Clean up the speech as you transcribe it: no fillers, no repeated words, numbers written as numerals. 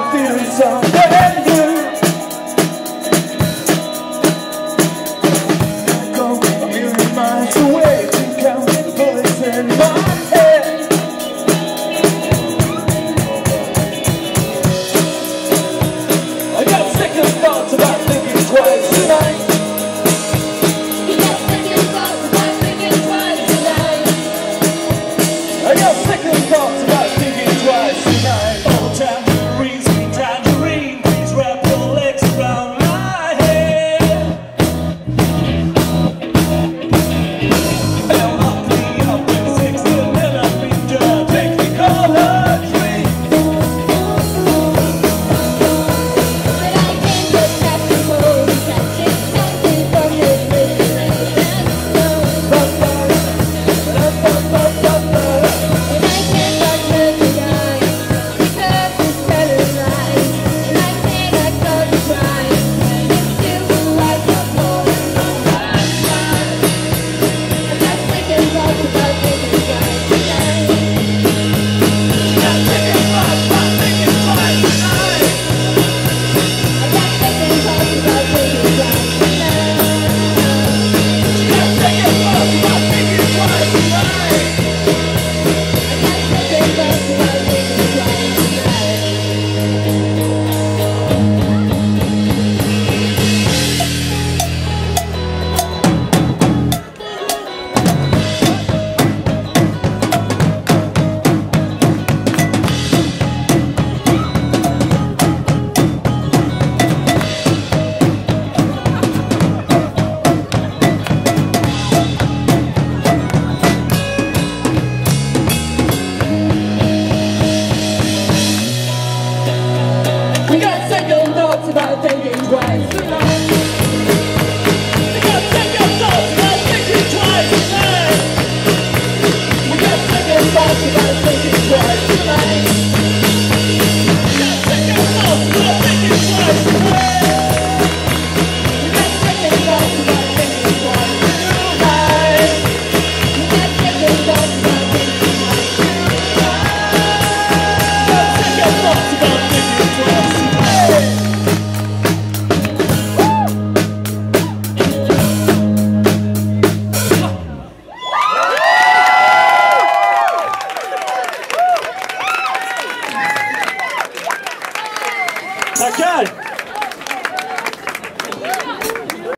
feeling so brand new. I go a million miles away to count the bullets in my head. I got second thoughts about thinking twice tonight. I got second thoughts about thinking twice tonight. Oh, tangerine, sweet tangerine, please wrap your legs around my head. And lock me up in 6 and then I'll be done. Take me color tree. But I can't just have to hold you, touching something from this little We got second thoughts about thinking twice tonight. We got second thoughts about thinking twice tonight. We got second thoughts about thinking twice tonight. We got second thoughts about thinking twice tonight. We got second thoughts about thinking twice tonight. We got second thoughts about thinking twice tonight. We got second thoughts about thinking twice tonight. Tackar!